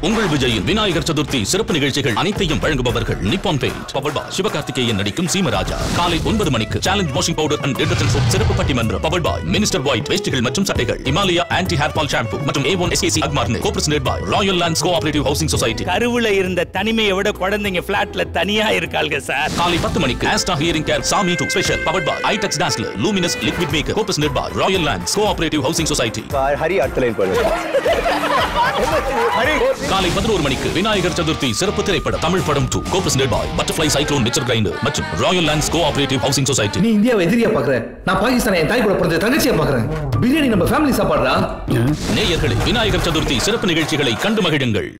உங்கள் விஜயின் விநாயகர் சதுர்த்தி சிறப்பு நிகழ்ச்சிகள் அனைத்தையும் வழங்குபவர்கள் Nippon Paint powered by Sivakarthikeyan நடிக்கும் சீமராஜா காலை 9 மணிக்கு challenge washing powder and detergent soap சிறப்பு பட்டிமன்றம் பவர்ட் பாய் மினிஸ்டர் ஒயிட் வேஷ்டிகள் மற்றும் சட்டைகள் Himalaya anti hair fall shampoo மற்றும் A1 SKC அக்மார்னே copresented by Royal Lands cooperative housing society. கருவுல இருந்த தனிமையை விட குழந்தைங்க ஃபிளாட்ல தனியா இருக்காங்க சார். காலை 10 மணிக்கு ஆஸ்டா ஹியரிங் கேர் சாமி 2 special powered by Eyetex Dazzler luminous liquid maker copresented by Royal Lands cooperative housing society. Hari அடுத்த போடு. காலை 11 மணிக்கு விநாயகர் சதுர்த்தி சிறப்பு திரைப்பட தமிழ் படம் 2 copresented by Butterfly Cyclone mixer grinder மற்றும் Royal Lands cooperative housing society. நீ இந்தியாவை எதிரியா பாக்குற, நான் பாகிஸ்தானை என் தாய் கூட பிறந்த தங்கச்சியா பாக்குறேன். பிரியாணி நம்ம ஃபேமிலி சாப்பாடுடா. நேயர்களே, விநாயகர் சதுர்த்தி சிறப்பு நிகழ்ச்சிகளை கண்டு மகிழுங்கள்.